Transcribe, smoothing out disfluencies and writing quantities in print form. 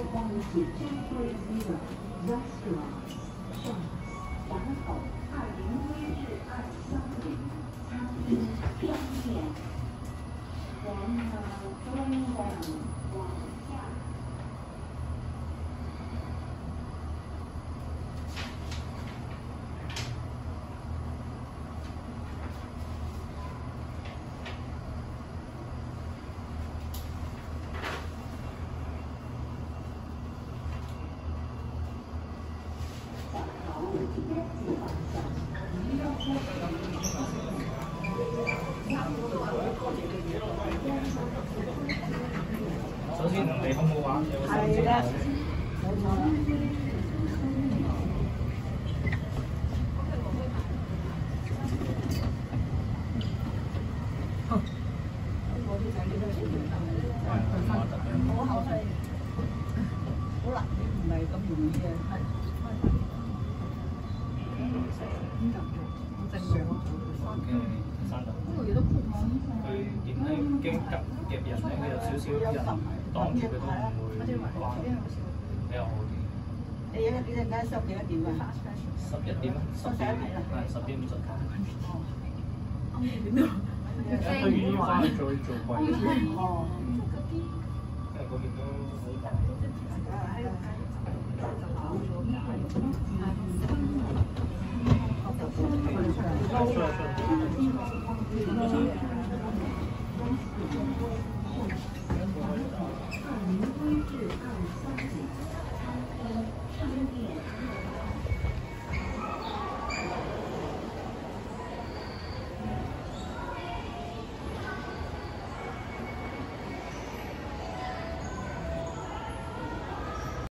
欢迎至 J30 Restaurant 上闸口2012-230餐厅商店。然后中等往下。 首先你好唔好玩？有冇心情？冇錯啦。我啲仔幾多錢？好後生，好難，唔係咁容易嘅，係。點解？我正常咯。山度。佢點咧驚夾人咧？佢有少少人擋住佢都唔會玩，比較好啲。你一陣間收幾多點啊？11點啊，10點係10點50。哦。點啊？佢願意翻去再做貴。哦。